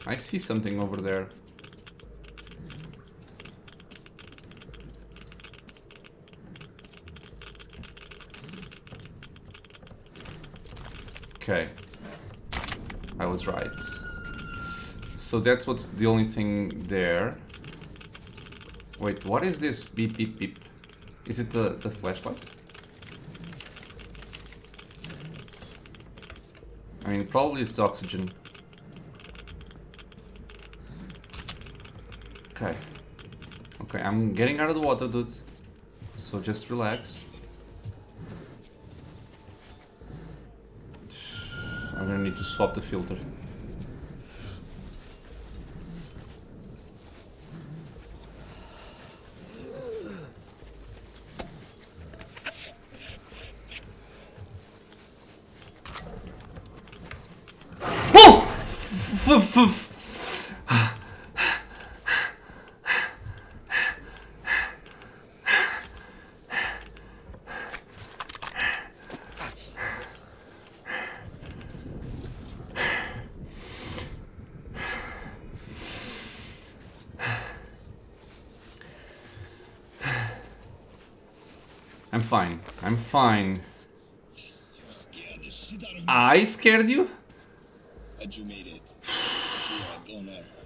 I see something over there. Okay. I was right. So that's what's the only thing there. Wait, what is this beep beep beep? Is it the flashlight? I mean, probably it's the oxygen. Okay. Okay, I'm getting out of the water, dude. So just relax. I'm gonna need to swap the filter. I'm fine. I'm fine. I scared you? But you made it. You are a goner.